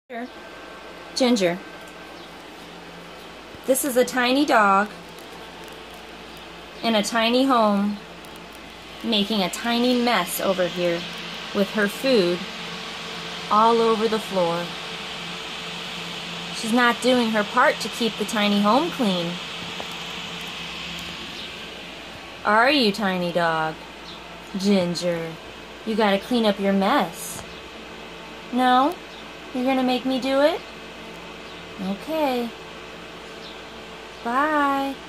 Ginger, this is a tiny dog in a tiny home making a tiny mess over here with her food all over the floor. She's not doing her part to keep the tiny home clean. Are you, tiny dog? Ginger, you gotta clean up your mess. No? You're gonna make me do it? Okay. Bye.